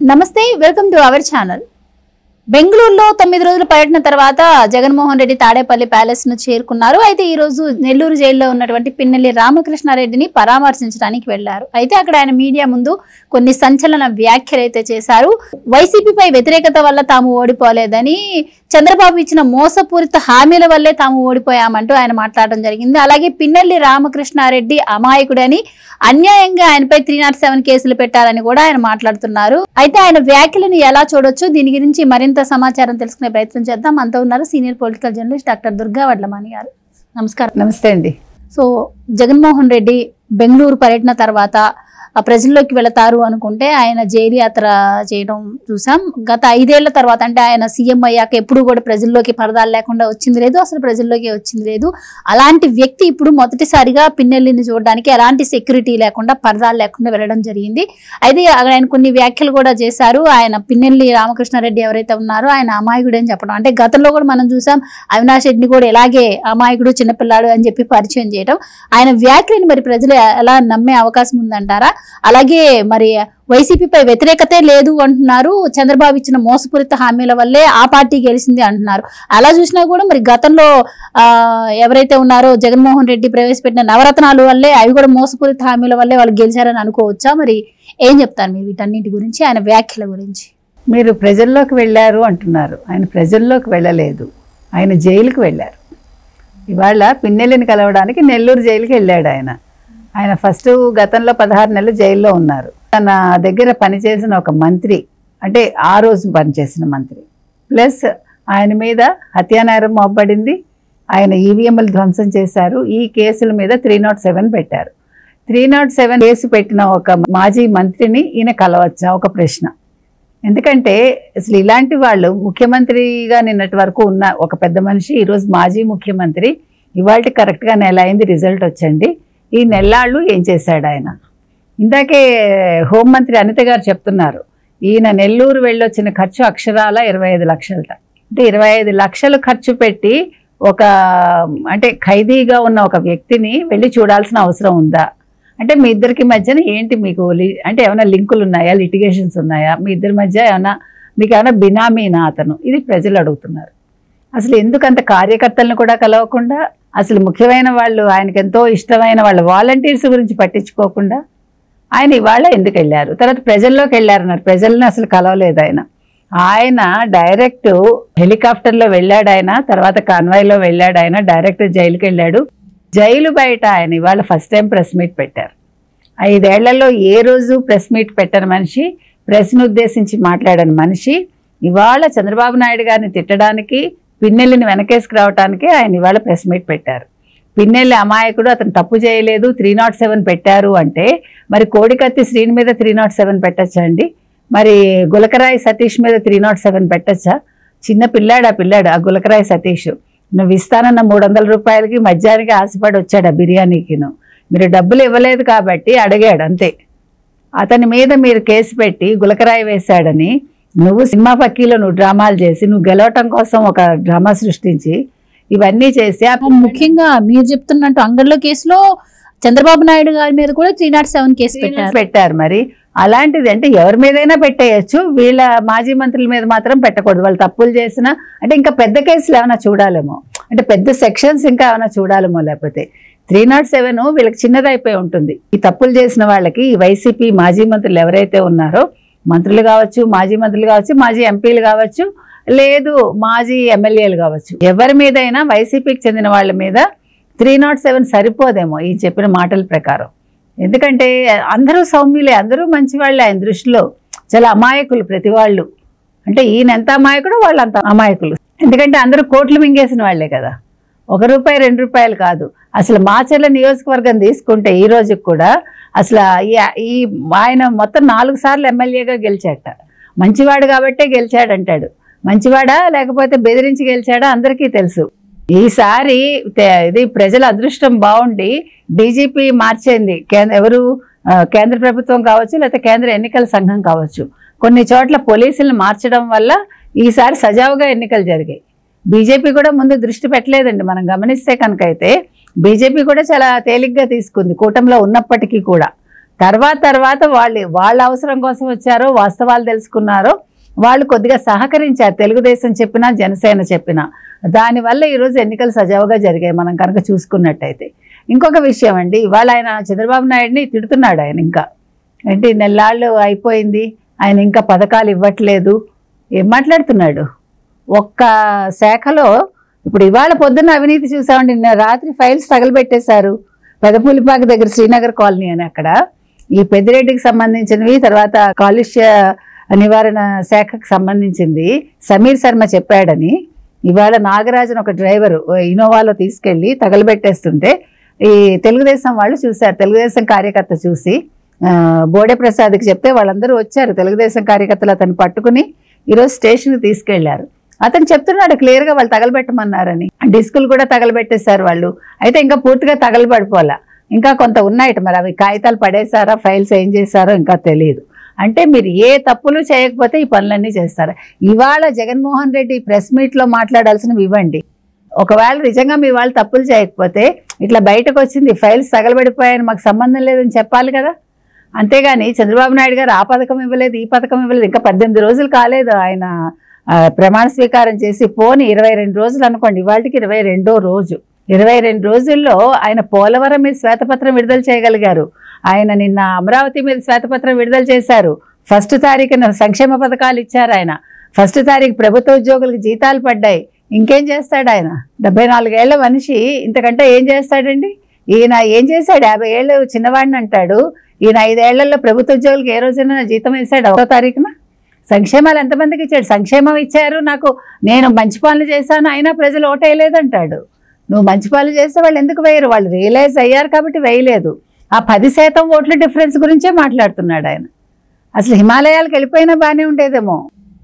నమస్తే, welcome to our channel. బెంగళూరులో 9 రోజుల పర్యటన తర్వాత జగన్మోహన్ రెడ్డి తాడేపల్లి ప్యాలెస్ ను చేరుకున్నారు. అయితే ఈ రోజు నెల్లూరు జైల్లో ఉన్నటువంటి పిన్నెల్లి రామకృష్ణారెడ్డిని పరామర్శించడానికి వెళ్లారు. అయితే అక్కడ ఆయన మీడియా ముందు కొన్ని సంచలన వ్యాఖ్యలు అయితే చేశారు. వైసీపీపై వ్యతిరేకత వల్ల తాము ఓడిపోలేదని, చంద్రబాబు ఇచ్చిన మోసపూరిత హామీల వల్లే తాము ఓడిపోయామంటూ ఆయన మాట్లాడడం జరిగింది. అలాగే పిన్నెల్లి రామకృష్ణారెడ్డి అమాయకుడని, అన్యాయంగా ఆయనపై 307 కేసులు పెట్టారని కూడా ఆయన మాట్లాడుతున్నారు. అయితే ఆయన వ్యాఖ్యలను ఎలా చూడొచ్చు, దీని గురించి మరింత సమాచారం తెలుసుకునే ప్రయత్నం చేద్దాం. అంతా ఉన్నారు senior political journalist doctor Durga Vadlamani గారు. నమస్కారం. నమస్తే అండి. సో జగన్మోహన్ రెడ్డి బెంగళూరు పర్యటన తర్వాత ప్రజల్లోకి వెళతారు అనుకుంటే ఆయన జైలు యాత్ర చేయడం చూసాం. గత 5 ఏళ్ల తర్వాత, అంటే ఆయన సీఎం అయ్యాక ఎప్పుడు కూడా ప్రజల్లోకి పరదాలు లేకుండా వచ్చింది లేదు, అసలు ప్రజల్లోకి వచ్చింది లేదు. అలాంటి వ్యక్తి ఇప్పుడు మొదటిసారిగా పిన్నెల్లిని చూడడానికి ఎలాంటి సెక్యూరిటీ లేకుండా, పరదాలు లేకుండా వెళ్ళడం జరిగింది. అయితే ఆయన కొన్ని వ్యాఖ్యలు కూడా చేశారు. ఆయన పిన్నెల్లి రామకృష్ణారెడ్డి ఎవరైతే ఉన్నారో ఆయన అమాయకుడు అని చెప్పడం, అంటే గతంలో కూడా మనం చూసాం అవినాష్ రెడ్డిని కూడా ఇలాగే అమాయకుడు, చిన్నపిల్లాడు అని చెప్పి పరిచయం చేయడం. ఆయన వ్యాఖ్యలను మరి ప్రజలు ఎలా నమ్మే అవకాశం ఉందంటారా? అలాగే మరి వైసీపీపై వ్యతిరేకతే లేదు అంటున్నారు. చంద్రబాబు ఇచ్చిన మోసపూరిత హామీల వల్లే ఆ పార్టీ గెలిచింది అంటున్నారు. అలా చూసినా కూడా మరి గతంలో ఎవరైతే ఉన్నారో జగన్మోహన్ రెడ్డి ప్రవేశపెట్టిన నవరత్నాలు వల్లే, అవి కూడా మోసపూరిత హామీల వల్లే వాళ్ళు గెలిచారని అనుకోవచ్చా? మరి ఏం చెప్తారు మీరు వీటన్నిటి గురించి, ఆయన వ్యాఖ్యల గురించి? మీరు ప్రజల్లోకి వెళ్ళారు అంటున్నారు. ఆయన ప్రజల్లోకి వెళ్ళలేదు, ఆయన జైలుకి వెళ్ళారు. ఇవాళ పిన్నెల్లిని కలవడానికి నెల్లూరు జైలుకి వెళ్ళాడు ఆయన ఫస్ట్ గతంలో 16 నెలలు జైల్లో ఉన్నారు. తన దగ్గర పనిచేసిన ఒక మంత్రి, అంటే ఆ రోజు పనిచేసిన మంత్రి, ప్లస్ ఆయన మీద హత్యానేరం మోపబడింది. ఆయన ఈవీఎంలు ధ్వంసం చేశారు. ఈ కేసుల మీద 307 పెట్టారు. 307 కేసు పెట్టిన ఒక మాజీ మంత్రిని ఈయన కలవచ్చా? ఒక ప్రశ్న. ఎందుకంటే అసలు ఇలాంటి వాళ్ళు ముఖ్యమంత్రిగా నిన్నటి వరకు ఉన్న ఒక పెద్ద మనిషి ఈరోజు మాజీ ముఖ్యమంత్రి. ఇవాళ కరెక్ట్గా నెల అయింది రిజల్ట్ వచ్చండి. ఈ నెల్లాళ్ళు ఏం చేశాడు ఆయన? ఇందాకే హోంమంత్రి అనిత గారు చెప్తున్నారు, ఈయన నెల్లూరు వెళ్ళొచ్చిన ఖర్చు అక్షరాల 25 లక్షలట. అంటే 25 లక్షలు ఖర్చు పెట్టి అంటే ఖైదీగా ఉన్న ఒక వ్యక్తిని వెళ్ళి చూడాల్సిన అవసరం ఉందా? అంటే మీ ఇద్దరికి మధ్యన ఏంటి, మీకు అంటే ఏమైనా లింకులు ఉన్నాయా, లిటిగేషన్స్ ఉన్నాయా మీ ఇద్దరి మధ్య? మీకు ఏమైనా బినామీనా అతను? ఇది ప్రజలు అడుగుతున్నారు. అసలు ఎందుకంత కార్యకర్తలను కూడా కలవకుండా, అసలు ముఖ్యమైన వాళ్ళు, ఆయనకు ఎంతో ఇష్టమైన వాళ్ళ వాలంటీర్స్ గురించి పట్టించుకోకుండా ఆయన ఇవాళ ఎందుకు వెళ్ళారు? తర్వాత ప్రజల్లోకి వెళ్ళారన్నారు. ప్రజల్ని అసలు కలవలేదు ఆయన డైరెక్ట్ హెలికాప్టర్లో వెళ్ళాడు. ఆయన తర్వాత కాన్వాయ్లో వెళ్ళాడు. ఆయన డైరెక్ట్ జైలుకి వెళ్ళాడు. జైలు బయట ఆయన ఇవాళ ఫస్ట్ టైం ప్రెస్ మీట్ పెట్టారు. 5 ఏళ్లలో ఏ రోజు ప్రెస్ మీట్ పెట్టని మనిషి, ప్రెస్ను ఉద్దేశించి మాట్లాడని మనిషి ఇవాళ చంద్రబాబు నాయుడు గారిని తిట్టడానికి, పిన్నెల్లిని వెనకేసుకు రావడానికి ఆయన ఇవాళ ప్రెస్ మీట్ పెట్టారు. పిన్నెల్లి అమాయకుడు, అతను తప్పు చేయలేదు, 307 పెట్టారు అంటే మరి కోడికత్తి శ్రీని మీద 307 పెట్టచ్చా అండి? మరి గులకరాయి సతీష్ మీద 307 పెట్టచ్చా? చిన్న పిల్లాడు ఆ గులకరాయి సతీష్. నువ్వు ఇస్తానన్న 300 రూపాయలకి మధ్యాహ్నానికి ఆశపడి వచ్చాడు ఆ బిర్యానీకిను. మీరు డబ్బులు ఇవ్వలేదు కాబట్టి అడిగాడు అంతే. అతని మీద మీరు కేసు పెట్టి గులకరాయి వేశాడని, నువ్వు సినిమా పక్కీలో నువ్వు డ్రామాలు చేసి, నువ్వు గెలవటం కోసం ఒక డ్రామా సృష్టించి ఇవన్నీ చేసి, ముఖ్యంగా మీరు చెప్తున్నట్టు అంగడిలో కేసులో చంద్రబాబు నాయుడు గారి మీద కూడా 307 కేసు పెట్టారు. మరి అలాంటిది అంటే ఎవరి మీదైనా పెట్టేయచ్చు, వీళ్ళ మాజీ మంత్రుల మీద మాత్రం పెట్టకూడదు. వాళ్ళు తప్పులు చేసినా అంటే ఇంకా పెద్ద కేసులు ఏమైనా చూడాలేమో, అంటే పెద్ద సెక్షన్స్ ఇంకా ఏమైనా చూడాలేమో. లేకపోతే 307 వీళ్ళకి చిన్నదైపోయి ఉంటుంది. ఈ తప్పులు చేసిన వాళ్ళకి ఈ వైసీపీ మాజీ మంత్రులు ఎవరైతే ఉన్నారో, మంత్రులు కావచ్చు, మాజీ మంత్రులు కావచ్చు, మాజీ ఎంపీలు కావచ్చు, లేదు మాజీ ఎమ్మెల్యేలు కావచ్చు, ఎవరి మీదైనా వైసీపీకి చెందిన వాళ్ళ మీద 307 సరిపోదేమో ఈ చెప్పిన మాటల ప్రకారం. ఎందుకంటే అందరూ సౌమ్యులే, అందరూ మంచివాళ్ళే ఆయన దృష్టిలో. చాలా అమాయకులు ప్రతి వాళ్ళు. అంటే ఈయన ఎంత అమాయకుడో వాళ్ళు అంత అమాయకులు. ఎందుకంటే అందరూ కోట్లు మింగేసిన వాళ్లే కదా, ₹1 ₹2 కాదు. అసలు మాచర్ల నియోజకవర్గం తీసుకుంటే ఈ రోజుకి కూడా అసలు ఆయన మొత్తం 4 సార్లు ఎమ్మెల్యేగా గెలిచాట. మంచివాడు కాబట్టే గెలిచాడంటాడు. మంచివాడా లేకపోతే బెదిరించి గెలిచాడా అందరికీ తెలుసు. ఈసారి ఇది ప్రజల అదృష్టం బాగుండి డీజీపీ మార్చేంది కేంద్ర ప్రభుత్వం కావచ్చు, లేకపోతే కేంద్ర ఎన్నికల సంఘం కావచ్చు. కొన్ని చోట్ల పోలీసులను మార్చడం వల్ల ఈసారి సజావుగా ఎన్నికలు జరిగాయి. బీజేపీ కూడా ముందు దృష్టి పెట్టలేదండి. మనం గమనిస్తే కనుకైతే బీజేపీ కూడా చాలా తేలిగ్గా తీసుకుంది కూటమిలో ఉన్నప్పటికీ కూడా. తర్వాత వాళ్ళ అవసరం కోసం వచ్చారో, వాస్తవాలు తెలుసుకున్నారో, వాళ్ళు కొద్దిగా సహకరించారు. తెలుగుదేశం చెప్పినా, జనసేన చెప్పినా. దానివల్ల ఈరోజు ఎన్నికలు సజావుగా జరిగాయి మనం కనుక చూసుకున్నట్టయితే. ఇంకొక విషయం అండి, ఇవాళ ఆయన చంద్రబాబు నాయుడిని తిడుతున్నాడు. ఆయన ఇంకా ఏంటి, నెల్లాళ్ళు అయిపోయింది, ఆయన ఇంకా పథకాలు ఇవ్వట్లేదు, ఏం మాట్లాడుతున్నాడు? ఒక్క శాఖలో ఇప్పుడు ఇవాళ పొద్దున్న అవినీతి చూసామండి. నిన్న రాత్రి ఫైల్స్ తగలబెట్టేశారు పెదపులిపాక దగ్గర శ్రీనగర్ కాలనీ అని. అక్కడ ఈ పెద్దిరెడ్డికి సంబంధించినవి, తర్వాత కాలుష్య నివారణ శాఖకు సంబంధించింది సమీర్ శర్మ చెప్పాడని ఇవాళ నాగరాజన్ ఒక డ్రైవరు ఇనోవాలో తీసుకెళ్ళి తగలబెట్టేస్తుంటే ఈ తెలుగుదేశం వాళ్ళు చూశారు. తెలుగుదేశం కార్యకర్త చూసి బోడే ప్రసాద్కి చెప్తే వాళ్ళందరూ వచ్చారు. తెలుగుదేశం కార్యకర్తలు అతను పట్టుకుని ఈరోజు స్టేషన్కి తీసుకెళ్లారు. అతను చెప్తున్నాడు క్లియర్గా వాళ్ళు తగలబెట్టమన్నారని. డిస్కులు కూడా తగలబెట్టేశారు వాళ్ళు. అయితే ఇంకా పూర్తిగా తగలబడిపోలా, ఇంకా కొంత ఉన్నాయట. మరి అవి కాగితాలు పడేశారా, ఫైల్స్ ఏం చేశారో ఇంకా తెలియదు. అంటే మీరు ఏ తప్పులు చేయకపోతే ఈ పనులన్నీ చేస్తారు. ఇవాళ జగన్మోహన్ రెడ్డి ప్రెస్ మీట్లో మాట్లాడాల్సినవి ఇవ్వండి. ఒకవేళ నిజంగా మీ వాళ్ళు తప్పులు చేయకపోతే ఇట్లా బయటకు వచ్చింది ఫైల్స్ తగలబడిపోయాయని మాకు సంబంధం లేదని చెప్పాలి కదా. అంతేగాని చంద్రబాబు నాయుడు గారు ఆ పథకం ఇవ్వలేదు, ఈ పథకం ఇవ్వలేదు, ఇంకా 18 రోజులు కాలేదు ఆయన ప్రమాణ స్వీకారం చేసి. పోని 22 రోజులు అనుకోండి, ఇవాళకి 22వ రోజు. 22 రోజుల్లో ఆయన పోలవరం మీద శ్వేతపత్రం విడుదల చేయగలిగారు. ఆయన నిన్న అమరావతి మీద శ్వేతపత్రం విడుదల చేశారు. 1వ తారీఖున సంక్షేమ పథకాలు ఇచ్చారు ఆయన. 1వ తారీఖు ప్రభుత్వ ఉద్యోగులకు జీతాలు పడ్డాయి. ఇంకేం చేస్తాడు ఆయన? 74 ఏళ్ల మనిషి ఇంతకంటే ఏం చేస్తాడండి? ఈయన ఏం చేశాడు? 50 ఏళ్ళు చిన్నవాడిని అంటాడు. ఈయన 5 ఏళ్లలో ప్రభుత్వ ఉద్యోగులకు ఏ రోజైనా జీతం వేశాడు? 1వ తారీఖున. సంక్షేమాలు ఎంతమందికి ఇచ్చాడు? సంక్షేమం ఇచ్చారు, నేను మంచి పనులు చేశాను, అయినా ప్రజలు ఓటేయలేదంటాడు. నువ్వు మంచి పనులు చేస్తే వాళ్ళు ఎందుకు వేయరు? వాళ్ళు రియలైజ్ అయ్యారు కాబట్టి వేయలేదు. ఆ 10% ఓట్ల డిఫరెన్స్ గురించే మాట్లాడుతున్నాడు ఆయన. అసలు హిమాలయాలకు వెళ్ళిపోయినా బాగానే ఉండేదేమో.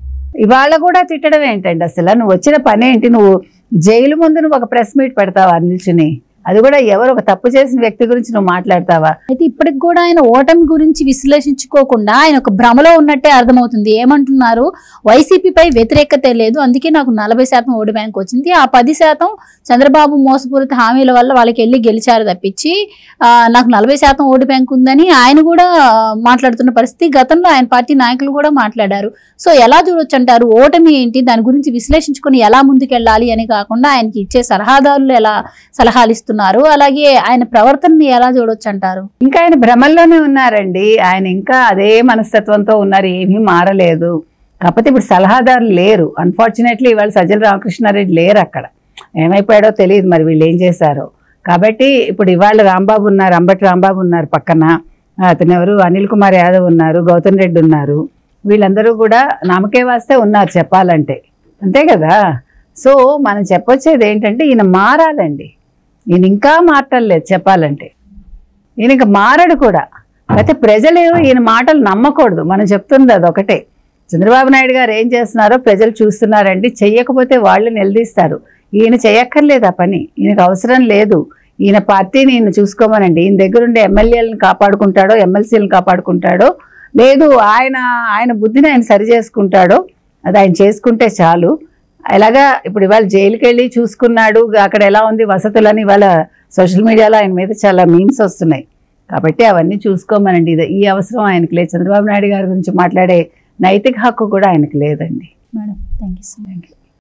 ఇవాళ కూడా తిట్టడం ఏంటండి? అసలు నువ్వు వచ్చిన పని ఏంటి? నువ్వు జైలు ముందు నువ్వు ఒక ప్రెస్ మీట్ పెడతావా నిల్చుని? అది కూడా ఎవరు ఒక తప్పు చేసిన వ్యక్తి గురించి నువ్వు మాట్లాడతావా? అయితే ఇప్పటికి కూడా ఆయన ఓటమి గురించి విశ్లేషించుకోకుండా ఆయన ఒక భ్రమలో ఉన్నట్టే అర్థమవుతుంది. ఏమంటున్నారు? వైసీపీపై వ్యతిరేకత లేదు, అందుకే నాకు 40% ఓటు బ్యాంక్ వచ్చింది, ఆ 10% చంద్రబాబు మోసపూరిత హామీల వల్ల వాళ్ళకి వెళ్ళి గెలిచారు తప్పించి నాకు 40% ఓటు బ్యాంక్ ఉందని ఆయన కూడా మాట్లాడుతున్న పరిస్థితి. గతంలో ఆయన పార్టీ నాయకులు కూడా మాట్లాడారు. సో ఎలా చూడొచ్చు అంటారు? ఓటమి ఏంటి, దాని గురించి విశ్లేషించుకొని ఎలా ముందుకెళ్ళాలి అని కాకుండా ఆయనకి ఇచ్చే సలహాదారులు ఎలా సలహాలు ఇస్తున్నారు, అలాగే ఆయన ప్రవర్తనని ఎలా చూడొచ్చు అంటారు? ఇంకా ఆయన భ్రమల్లోనే ఉన్నారండి. ఆయన ఇంకా అదే మనస్తత్వంతో ఉన్నారు, ఏమీ మారలేదు. కాకపోతే ఇప్పుడు సలహాదారులు లేరు. అన్ఫార్చునేట్లీ ఇవాళ సజ్జల రామకృష్ణారెడ్డి లేరు. అక్కడ ఏమైపోయాడో తెలియదు, మరి వీళ్ళు ఏం చేశారో. కాబట్టి ఇప్పుడు ఇవాళ రాంబాబు ఉన్నారు, అంబటి రాంబాబు ఉన్నారు పక్కన, అతను ఎవరు అనిల్ కుమార్ యాదవ్ ఉన్నారు, గౌతమ్ రెడ్డి ఉన్నారు. వీళ్ళందరూ కూడా నామకే వాస్తే ఉన్నారు చెప్పాలంటే, అంతే కదా. సో మనం చెప్పొచ్చేది ఏంటంటే ఈయన మారాలండి. ఈయన ఇంకా మారటలేదు చెప్పాలంటే. ఈయన ఇంకా మారడు కూడా. అయితే ప్రజలు ఈయన మాటలు నమ్మకూడదు. మనం చెప్తుంది అదొకటే. చంద్రబాబు నాయుడు గారు ఏం చేస్తున్నారో ప్రజలు చూస్తున్నారండి. చెయ్యకపోతే వాళ్ళు నిలదీస్తారు. ఈయన చెయ్యక్కర్లేదు ఆ పని, ఈయనకు అవసరం లేదు. ఈయన పార్టీని ఈయన చూసుకోమనండి. ఈయన దగ్గరుండే ఎమ్మెల్యేలను కాపాడుకుంటాడో, ఎమ్మెల్సీలను కాపాడుకుంటాడో, లేదు ఆయన బుద్ధిని ఆయన సరి చేసుకుంటాడో, అది ఆయన చేసుకుంటే చాలు. అలాగా ఇప్పుడు ఇవాళ జైలుకి వెళ్ళి చూసుకున్నాడు, అక్కడ ఎలా ఉంది వసతులని ఇవాళ సోషల్ మీడియాలో ఆయన మీద చాలా మీమ్స్ వస్తున్నాయి. కాబట్టి అవన్నీ చూసుకోమనండి. ఈ అవసరం ఆయనకు లేదు. చంద్రబాబు నాయుడు గారి గురించి మాట్లాడే నైతిక హక్కు కూడా ఆయనకు లేదండి. Madam, thank you.